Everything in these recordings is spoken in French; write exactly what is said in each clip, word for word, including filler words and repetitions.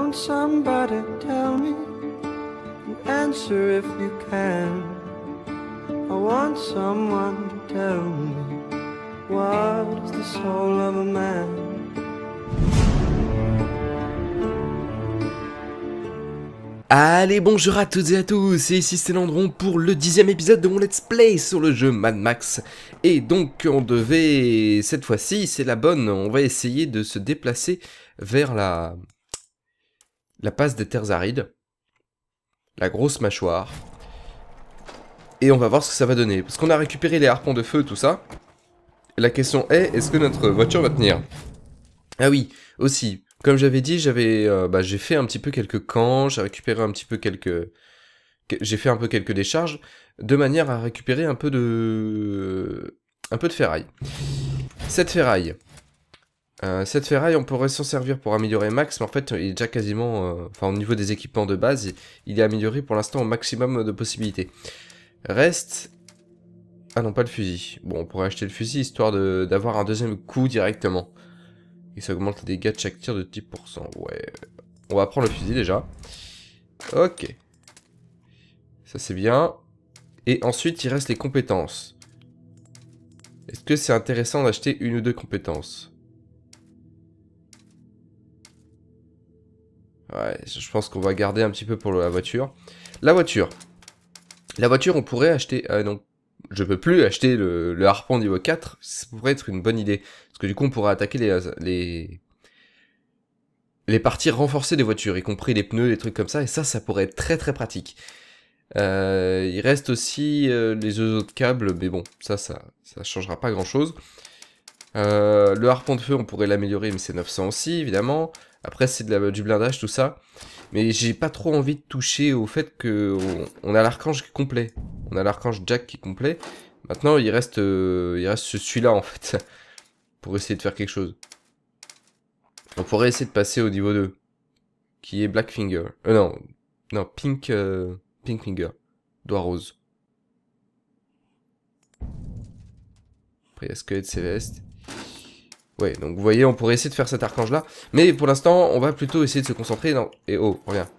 want somebody to tell me and answer if you can. I want someone to tell me what's the soul of a man. Allez, bonjour à toutes et à tous, et ici c'est Landron pour le dixième épisode de mon let's play sur le jeu Mad Max. Et donc on devait, cette fois-ci c'est la bonne, on va essayer de se déplacer vers la, la passe des terres arides, la grosse mâchoire. Et on va voir ce que ça va donner, parce qu'on a récupéré les harpons de feu, tout ça. Et la question est, est-ce que notre voiture va tenir? Ah oui, aussi... Comme j'avais dit, j'avais, euh, bah, j'ai fait un petit peu quelques camps, j'ai récupéré un petit peu quelques... J'ai fait un peu quelques décharges, de manière à récupérer un peu de... un peu de ferraille. Cette ferraille, euh, cette ferraille, on pourrait s'en servir pour améliorer Max, mais en fait, il est déjà quasiment... Euh... Enfin, au niveau des équipements de base, il est amélioré pour l'instant au maximum de possibilités. Reste... Ah non, pas le fusil. Bon, on pourrait acheter le fusil, histoire de d'avoir un deuxième coup directement. Et ça augmente les dégâts de chaque tir de dix pour cent. Ouais. On va prendre le fusil déjà. Ok. Ça c'est bien. Et ensuite il reste les compétences. Est-ce que c'est intéressant d'acheter une ou deux compétences? Ouais, je pense qu'on va garder un petit peu pour la voiture. La voiture. La voiture on pourrait acheter... Ah non. Je peux plus acheter le, le harpon niveau quatre, ça pourrait être une bonne idée. Parce que du coup, on pourra attaquer les, les, les parties renforcées des voitures, y compris les pneus, les trucs comme ça, et ça, ça pourrait être très très pratique. Euh, il reste aussi euh, les autres câbles, mais bon, ça, ça, ça changera pas grand-chose. Euh, le harpon de feu, on pourrait l'améliorer, mais c'est neuf cents aussi, évidemment. Après, c'est du blindage, tout ça. Mais j'ai pas trop envie de toucher au fait que on, on a l'archange qui est complet. On a l'archange Jack qui est complet. Maintenant, il reste, euh, il reste celui-là, en fait. Pour essayer de faire quelque chose. On pourrait essayer de passer au niveau deux. Qui est Blackfinger. Euh, non. Non, Pink... Euh, Pinkfinger. Doigt rose. Après, il y a Squelette Céleste. Ouais, donc vous voyez, on pourrait essayer de faire cet archange-là. Mais pour l'instant, on va plutôt essayer de se concentrer dans... Et oh, reviens.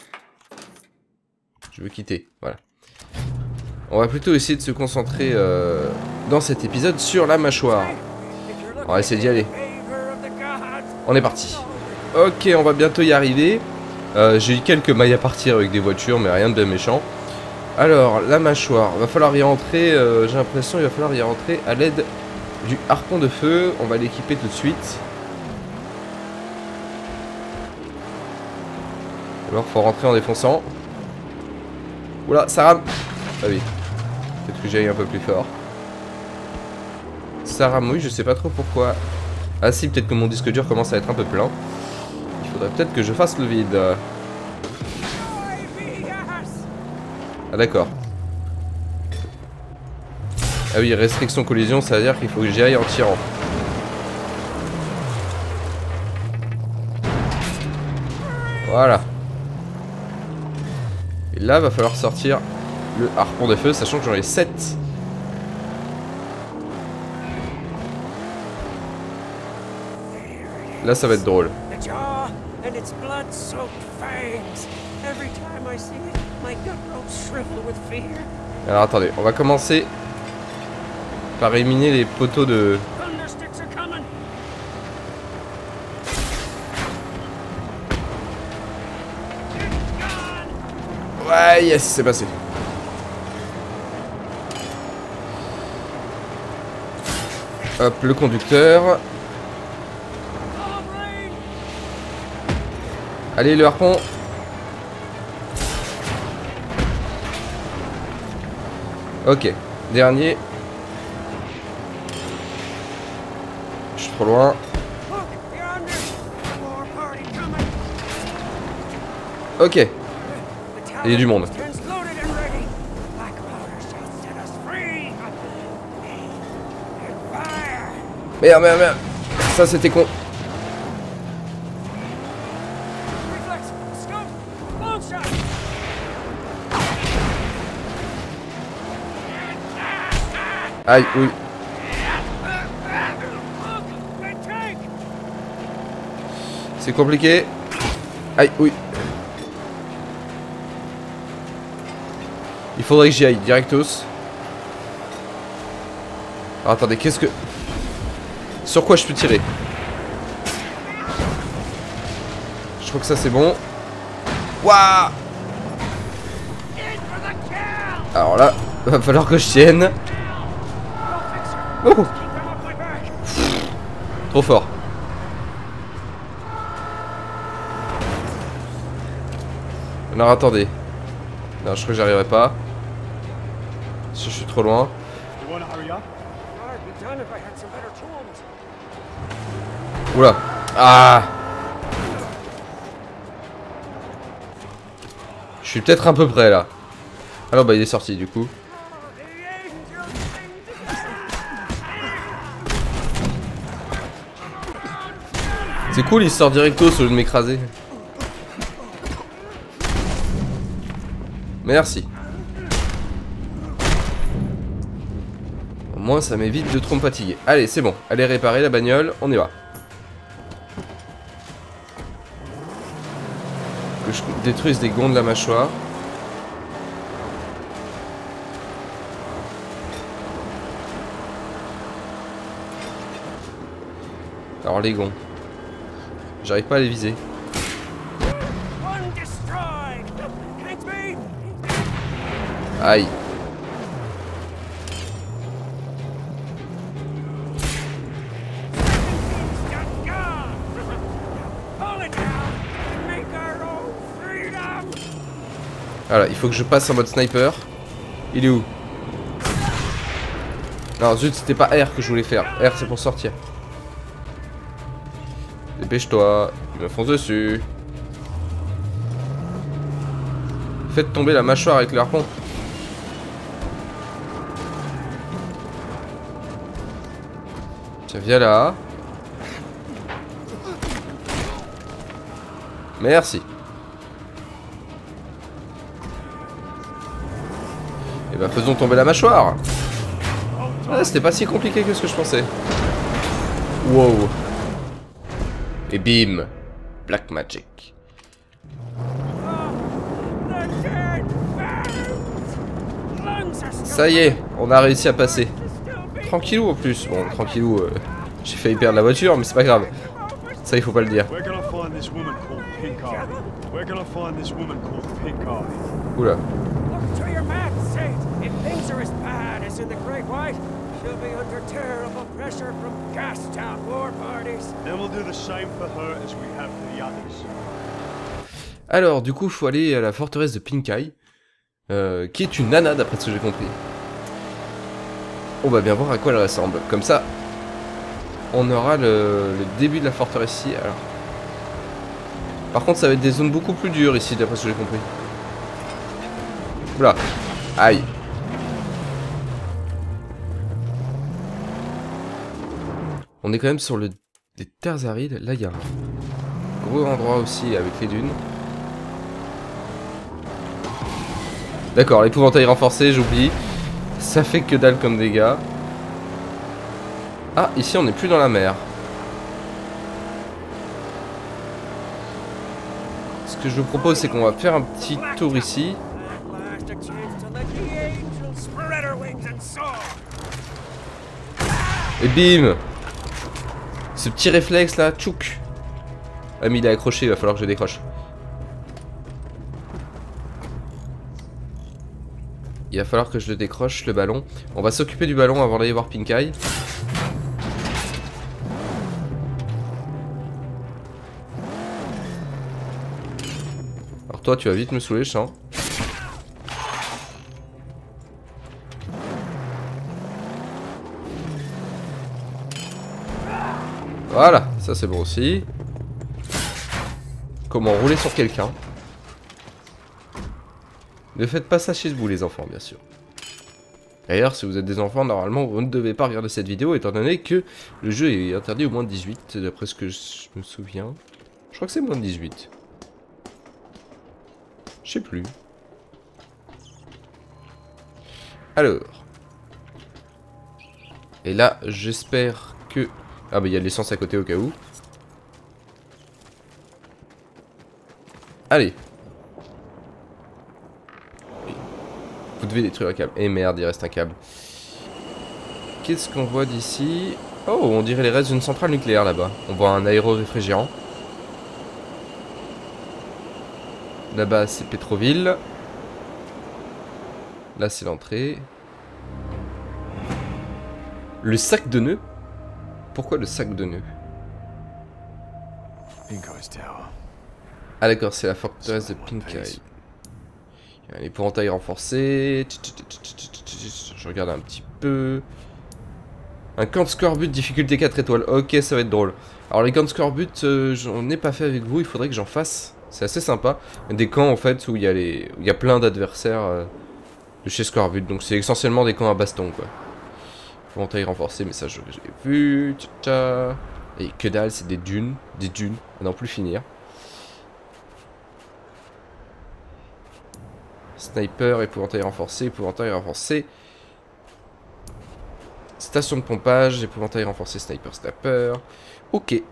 Je veux quitter, voilà. On va plutôt essayer de se concentrer euh, dans cet épisode sur la mâchoire. On va essayer d'y aller. On est parti. Ok, on va bientôt y arriver. Euh, J'ai eu quelques mailles à partir avec des voitures, mais rien de bien méchant. Alors, la mâchoire. Va falloir y rentrer, euh, j'ai l'impression il va falloir y rentrer à l'aide... du harpon de feu, on va l'équiper tout de suite. Alors faut rentrer en défonçant. Oula, ça rame. Ah oui. Peut-être que j'aille un peu plus fort. Ça rame, oui, je sais pas trop pourquoi. Ah si, peut-être que mon disque dur commence à être un peu plein. Il faudrait peut-être que je fasse le vide. Ah d'accord. Ah oui, restriction collision, ça veut dire qu'il faut que j'y aille en tirant. Voilà. Et là, va falloir sortir le harpon de feu, sachant que j'en ai sept. Là, ça va être drôle. Alors attendez, on va commencer par éliminer les poteaux de... Ouais, yes, c'est passé. Hop, le conducteur. Allez, le harpon. Ok, dernier. Je suis trop loin. Ok. Il y a du monde. Merde, merde, merde. Ça, c'était con. Aïe, oui. C'est compliqué. Aïe, oui. Il faudrait que j'y aille, directos. Alors attendez, qu'est-ce que... Sur quoi je peux tirer? Je crois que ça c'est bon. Waouh! Alors là, va falloir que je tienne. Oh! Trop fort. Alors attendez. Non, je crois que j'arriverai pas. Je suis trop loin. Oula. Ah! Je suis peut-être un peu près là. Alors bah il est sorti du coup. C'est cool, il sort directo au lieu de m'écraser. Merci. Au moins ça m'évite de trop me fatiguer. Allez, c'est bon. Allez réparer la bagnole, on y va. Que je détruise des gonds de la mâchoire. Alors les gonds. J'arrive pas à les viser. Aïe. Voilà, il faut que je passe en mode sniper. Il est où? Non, zut, c'était pas R que je voulais faire. R, c'est pour sortir. Dépêche-toi, ils me foncent dessus. Faites tomber la mâchoire avec le harpon. Tiens, viens là. Merci. Et bah faisons tomber la mâchoire. Ah, c'était pas si compliqué que ce que je pensais. Wow. Et bim. Black Magic. Ça y est, on a réussi à passer. Tranquillou en plus. Bon, tranquillou, euh, j'ai failli perdre la voiture, mais c'est pas grave. Ça, il faut pas le dire. Oula. Alors, du coup, il faut aller à la forteresse de Pinkai, euh, qui est une nana d'après ce que j'ai compris. On va bien voir à quoi elle ressemble. Comme ça, on aura le, le début de la forteresse ici. Alors, par contre, ça va être des zones beaucoup plus dures ici, d'après ce que j'ai compris. Oula, aïe. On est quand même sur le des terres arides. Là, il y a un gros endroit aussi avec les dunes. D'accord, l'épouvantail renforcé, j'oublie. Ça fait que dalle comme dégâts. Ah, ici on n'est plus dans la mer. Ce que je vous propose, c'est qu'on va faire un petit tour ici. Et bim! Ce petit réflexe là, tchouk! Ah mais il est accroché, il va falloir que je décroche. Il va falloir que je le décroche, le ballon. On va s'occuper du ballon avant d'aller voir Pinkai. Alors toi, tu vas vite me saouler, je sens. Voilà, ça c'est bon aussi. Comment rouler sur quelqu'un. Ne faites pas ça chez vous les enfants, bien sûr. D'ailleurs, si vous êtes des enfants, normalement, vous ne devez pas regarder cette vidéo, étant donné que le jeu est interdit au moins de dix-huit, d'après ce que je me souviens. Je crois que c'est moins de dix-huit. Je sais plus. Alors. Et là, j'espère que... Ah bah il y a de l'essence à côté au cas où. Allez. Vous devez détruire un câble. Eh merde, il reste un câble. Qu'est-ce qu'on voit d'ici? Oh, on dirait les restes d'une centrale nucléaire là-bas. On voit un aéro-réfrigérant. Là-bas, c'est Pétroville. Là, c'est l'entrée. Le sac de nœuds? Pourquoi le sac de nœuds? Ah d'accord, c'est la forteresse de Pinkeye. Il y a un épouvantail renforcé. Je regarde un petit peu. Un camp de scorbut, difficulté quatre étoiles. Ok, ça va être drôle. Alors les camps de scorbut, euh, j'en ai pas fait avec vous, il faudrait que j'en fasse. C'est assez sympa. Des camps en fait où il y a, les... où il y a plein d'adversaires euh, de chez scorbut. Donc c'est essentiellement des camps à baston quoi. Épouvantail renforcé, mais ça j'ai vu. Tcha. Et que dalle, c'est des dunes. Des dunes, à n'en plus finir. Sniper, épouvantail renforcé, épouvantail renforcé. Station de pompage, épouvantail renforcé, sniper, snapper. Ok.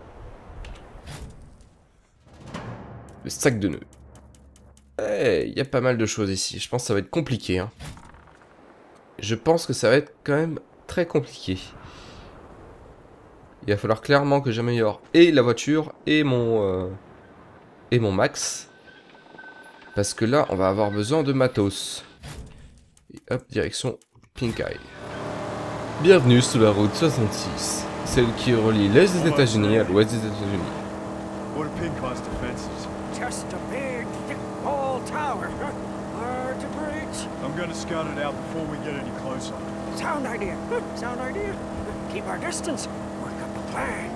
Le sac de nœuds. Eh, il y a pas mal de choses ici. Je pense que ça va être compliqué. Hein. Je pense que ça va être quand même très compliqué. Il va falloir clairement que j'améliore et la voiture et mon euh, et mon max. Parce que là, on va avoir besoin de matos. Et hop, direction Pinkeye. Bienvenue sur la route soixante-six, celle qui relie l'est des États-Unis à l'ouest des États-Unis. What are Pinkey's defenses? Just a big, thick wall tower. Hard to breach. I'm gonna scout it out before we get any closer. Sound idea. Sound idea. Keep our distance. Work up a plan.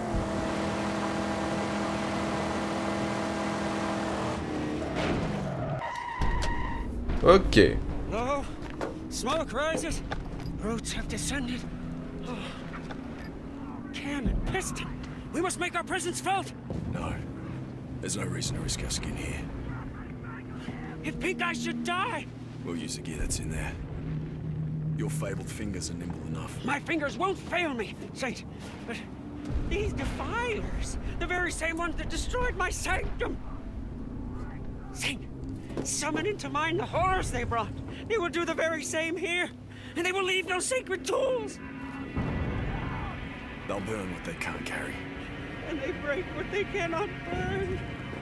Ok. Low. Smoke rises. Roots have descended. Oh. Cannon, piston. We must make our presence felt. No. There's no reason to risk our skin here. If Pinkeye should die, We'll use the gear that's in there. Your fabled fingers are nimble enough. my fingers won't fail me, Saint. But these defilers, the very same ones that destroyed my sanctum. Saint, summon into mind the horrors they brought. They will do the very same here. And they will leave no sacred tools. They'll burn what they can't carry. And they break what they cannot burn.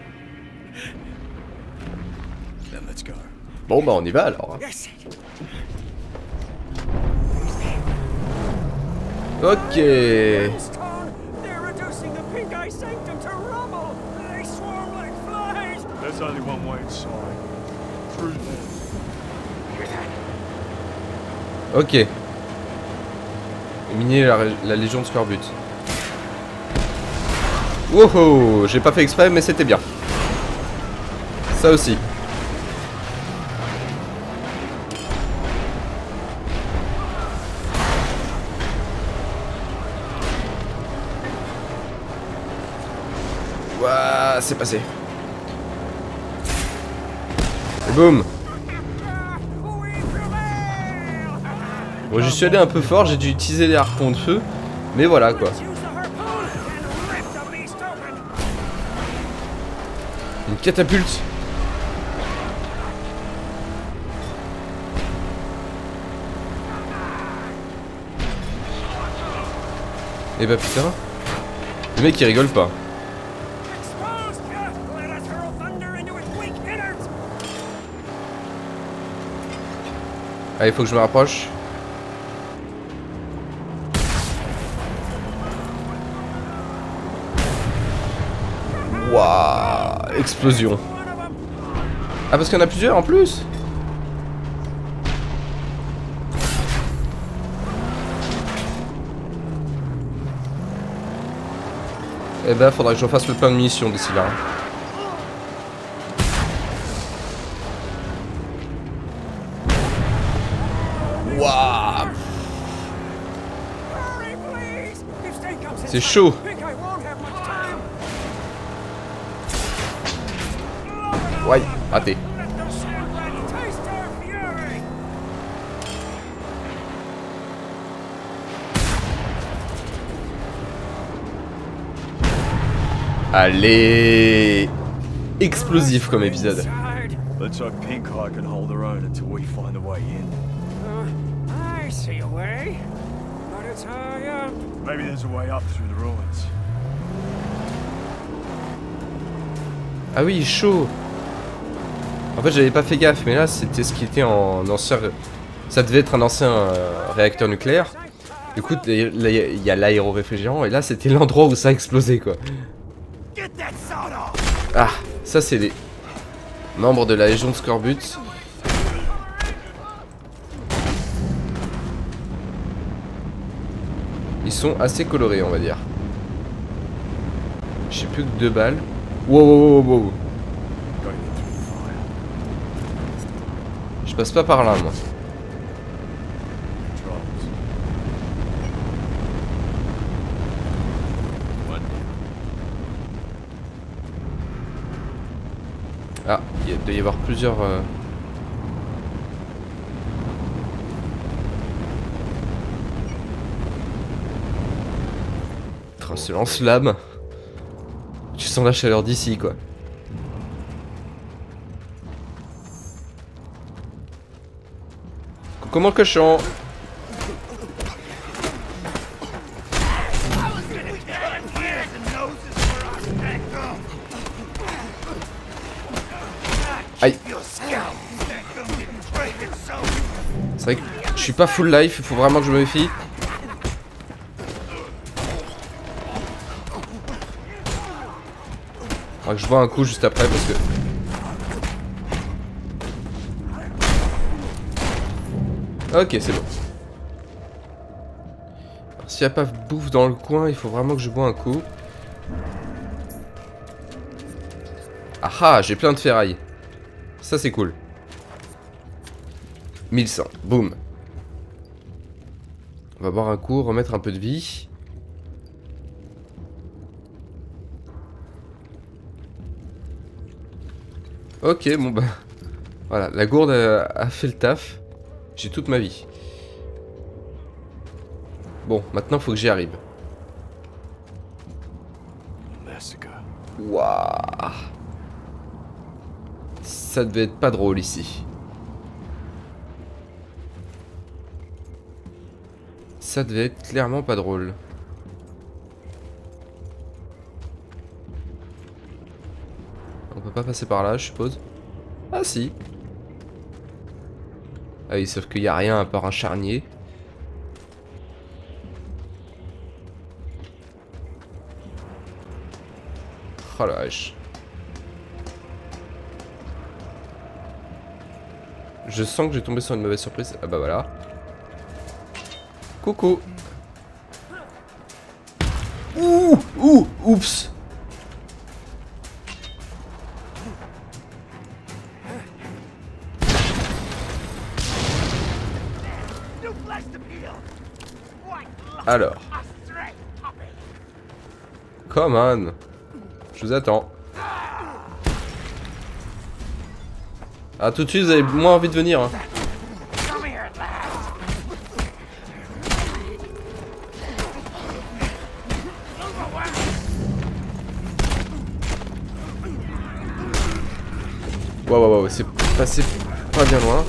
Then let's go. Bon bah on y va alors. Yes, Saint. Ok. Brimstone, they're reducing the Pinkeye sanctum to rubble. They swarm like flies. There's only one way inside. Through there. Ok. Miner la, la légion de scorbut. Wow, j'ai pas fait exprès mais c'était bien. Ça aussi. Ouah, c'est passé. Et boum. Bon, j'y suis allé un peu fort, j'ai dû utiliser les harpons de feu. Mais voilà quoi. Une catapulte. Eh bah putain. Le mec il rigole pas. Allez, faut que je me rapproche. Waouh, explosion. Ah parce qu'il y en a plusieurs en plus. Eh ben faudra que je refasse le plein de munitions d'ici là. Waouh. C'est chaud. Ouais, raté. Allez. explosif comme épisode. Inside. Let's hope Pink Eye can hold her own until we find a way in. Uh, I see a way, but it's high up. Maybe there's a way up through the ruins. Ah oui, chaud. En fait, j'avais pas fait gaffe, mais là, c'était ce qui était en ancien... Ça devait être un ancien euh, réacteur nucléaire. Du coup, il y a l'aéro-réfrigérant, et là, c'était l'endroit où ça a explosé, quoi. Ah, ça, c'est les membres de la Légion de Scorbut. Ils sont assez colorés, on va dire. J'ai plus que deux balles. Wow, wow, wow, wow. Je passe pas par là, moi. Ah, il doit y avoir plusieurs... Euh... Oh, ce lance-flamme. Tu sens la chaleur d'ici, quoi. Comment le cochon? Aïe. C'est vrai que je suis pas full life, il faut vraiment que je me méfie. Faudra que je vois un coup juste après parce que... Ok, c'est bon. S'il n'y a pas de bouffe dans le coin, il faut vraiment que je bois un coup. Ah ah, j'ai plein de ferraille. Ça c'est cool. mille cent, boum. On va boire un coup, remettre un peu de vie. Ok, bon bah... Voilà, la gourde a, a fait le taf. J'ai toute ma vie. Bon, maintenant faut que j'y arrive. Waouh. Ça devait être pas drôle ici. Ça devait être clairement pas drôle. On peut pas passer par là, je suppose. Ah si. Ah oui, sauf qu'il n'y a rien à part un charnier. Oh la vache. Je sens que j'ai tombé sur une mauvaise surprise. Ah bah voilà. Coucou. Ouh, ouh, oups. Alors. Come on. Je vous attends. Ah, tout de suite, vous avez moins envie de venir. Hein. Waouh, waouh, waouh, c'est passé pas bien loin.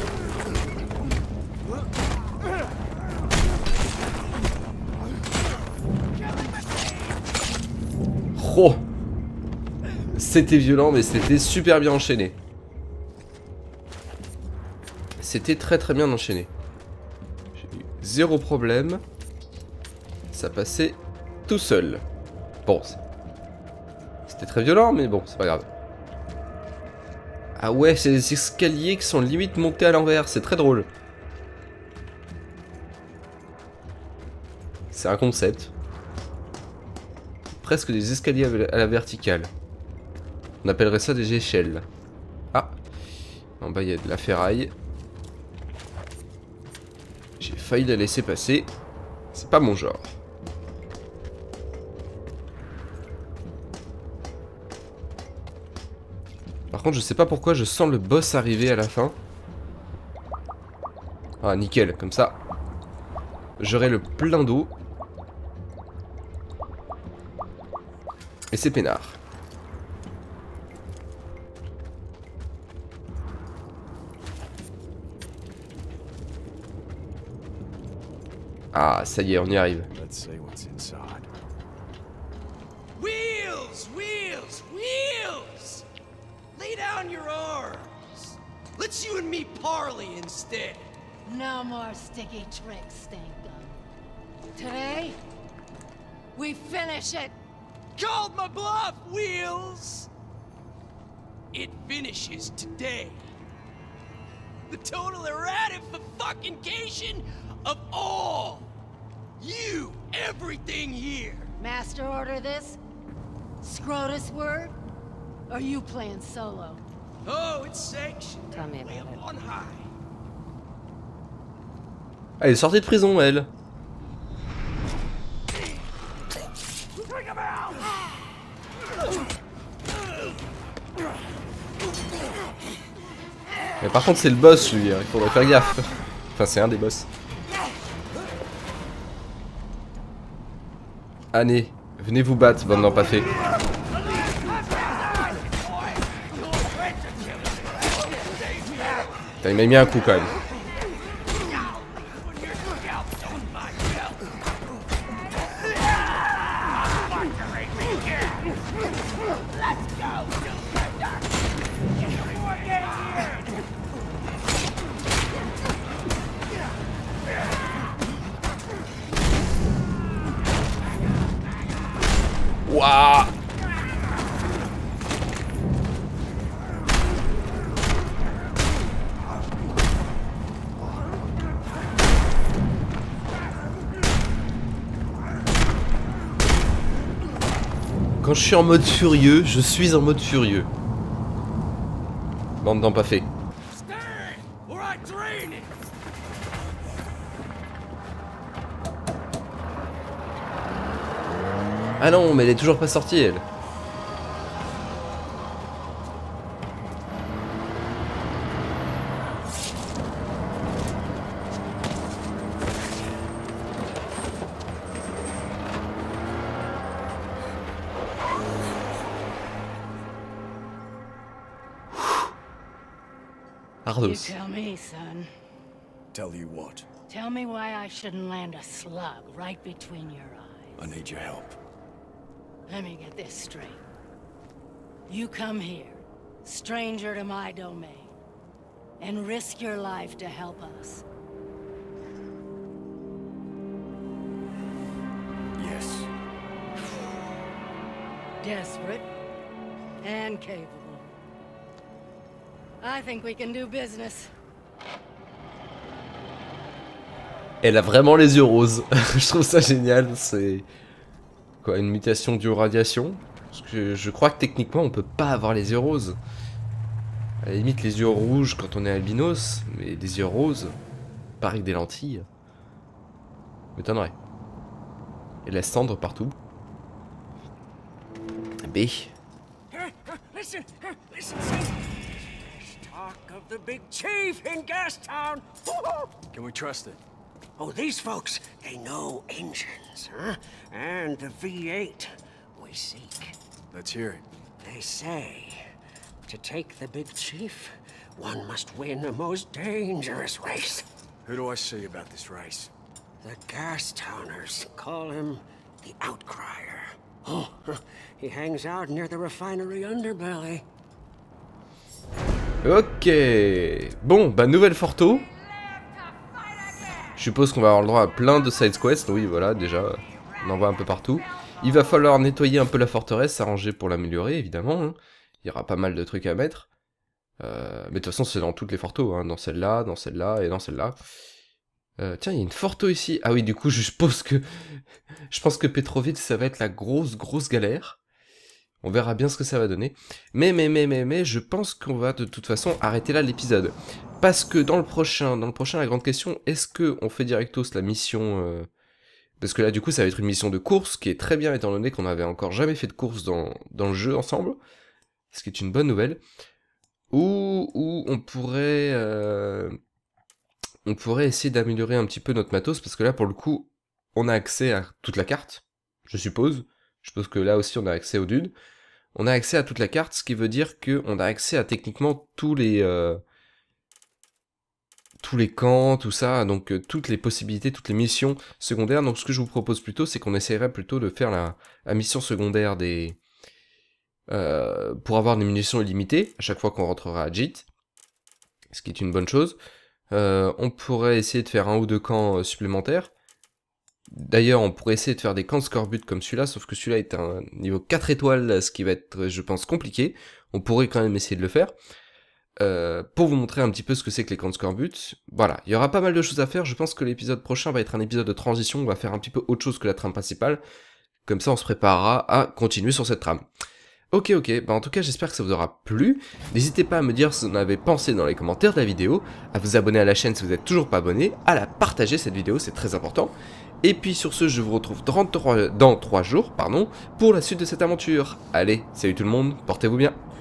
Oh, c'était violent, mais c'était super bien enchaîné. C'était très très bien enchaîné. J'ai eu zéro problème. Ça passait tout seul. Bon, c'était très violent, mais bon, c'est pas grave. Ah ouais, c'est des escaliers qui sont limite montés à l'envers, c'est très drôle. C'est un concept. Presque des escaliers à la verticale. On appellerait ça des échelles. Ah, en bas il y a de la ferraille. J'ai failli la laisser passer. C'est pas mon genre. Par contre, je sais pas pourquoi je sens le boss arriver à la fin. Ah, nickel, comme ça. J'aurai le plein d'eau. Et c'est peinard. Ah, ça y est, on y arrive. Let's see what's inside. Wheels! Wheels! Wheels! Lay down your arms. Let's you and me parley instead. No more sticky tricks, Stink Gun. Today, we finish it. Called my bluff, Wheels! It finishes today. The total erratification of all! You, everything here! Master order this? Scrotus word? Or you playing solo? Oh, it's sanctioned. Tell me about it. On high. Elle est sortie de prison, elle. Mais par contre, c'est le boss, lui. Il faudrait faire gaffe. Enfin, c'est un des boss. Allez, venez vous battre, bande d'empaffés. Putain, il m'a mis un coup quand même. Waouh! Quand je suis en mode furieux, je suis en mode furieux. Bande d'empaffés. Ah non, mais elle est toujours pas sortie, elle. Ardos. You tell me, son. Tell you what? Tell me why I shouldn't land a slug right between your eyes. I need your help. Let me get this straight. You come here, stranger to my domain, and risk your life to help us. Yes. Desperate and capable. I think we can do business. Elle a vraiment les yeux roses. Je trouve ça génial. C'est quoi, une mutation due aux radiations? Parce que je crois que techniquement on peut pas avoir les yeux roses. À la limite les yeux rouges quand on est albinos, mais les yeux roses, pareil que des lentilles. M'étonnerait. Et la cendre partout. B. Listen, listen, there's talk of the big chief in Gastown. Can we trust it? Oh, these folks, they know engines, huh? And the V eight we seek. Let's hear it. They say, to take the big chief, one must win a most dangerous race. Who do I see about this race? The Gastowners call him the Outcrier. Oh, he hangs out near the refinery underbelly. Ok. Bon, bah nouvelle Forto. Je suppose qu'on va avoir le droit à plein de side quests. Oui, voilà, déjà, on en voit un peu partout. Il va falloir nettoyer un peu la forteresse, s'arranger pour l'améliorer, évidemment. Hein. Il y aura pas mal de trucs à mettre. Euh, mais de toute façon, c'est dans toutes les fortos. Hein. Dans celle-là, dans celle-là et dans celle-là. Euh, tiens, il y a une forto ici. Ah oui, du coup, je suppose que... je pense que Petrovic, ça va être la grosse, grosse galère. On verra bien ce que ça va donner. Mais, mais, mais, mais, mais, je pense qu'on va de toute façon arrêter là l'épisode. Parce que dans le prochain, dans le prochain, la grande question, est-ce que on fait directos la mission... Euh... Parce que là, du coup, ça va être une mission de course, qui est très bien, étant donné qu'on n'avait encore jamais fait de course dans, dans le jeu ensemble. Ce qui est une bonne nouvelle. Ou, ou on pourrait... Euh... On pourrait essayer d'améliorer un petit peu notre matos, parce que là, pour le coup, on a accès à toute la carte, je suppose. Je suppose que là aussi, on a accès au dunes. On a accès à toute la carte, ce qui veut dire qu'on a accès à techniquement tous les... Euh... tous les camps, tout ça, donc euh, toutes les possibilités, toutes les missions secondaires. Donc ce que je vous propose plutôt, c'est qu'on essaierait plutôt de faire la, la mission secondaire des... Euh, pour avoir des munitions illimitées, à chaque fois qu'on rentrera à Jit, ce qui est une bonne chose. Euh, on pourrait essayer de faire un ou deux camps euh, supplémentaires. D'ailleurs, on pourrait essayer de faire des camps de scorbut comme celui-là, sauf que celui-là est un niveau quatre étoiles, ce qui va être, je pense, compliqué. On pourrait quand même essayer de le faire. Euh, pour vous montrer un petit peu ce que c'est que les camps de scorbut. Voilà, il y aura pas mal de choses à faire. Je pense que l'épisode prochain va être un épisode de transition. On va faire un petit peu autre chose que la trame principale. Comme ça, on se préparera à continuer sur cette trame. Ok, ok, bah en tout cas j'espère que ça vous aura plu. N'hésitez pas à me dire ce que vous en avez pensé dans les commentaires de la vidéo, à vous abonner à la chaîne si vous n'êtes toujours pas abonné, à la partager cette vidéo, c'est très important. Et puis sur ce, je vous retrouve dans trois jours pardon, pour la suite de cette aventure. Allez, salut tout le monde, portez-vous bien.